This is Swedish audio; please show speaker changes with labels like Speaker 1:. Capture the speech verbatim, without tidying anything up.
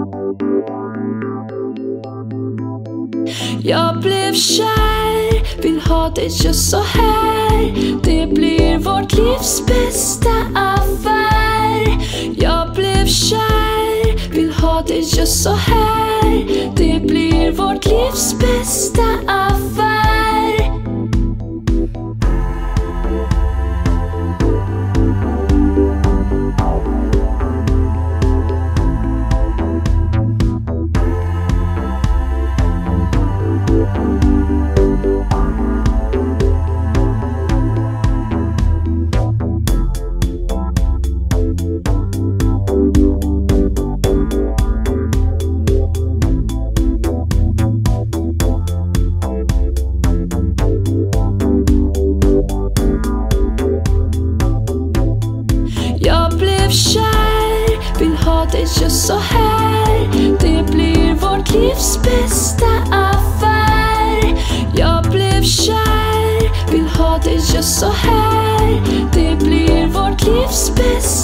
Speaker 1: Jag blev kär, vill ha dig just så här. Det blir vårt livs bästa affär. Jag blev kär, vill ha dig just så här. Det blir vårt livs bästa affär. Just så här, det blir vårt livs bästa affär. Jag blev kär, vill ha dig just så här. Det blir vårt livs bästa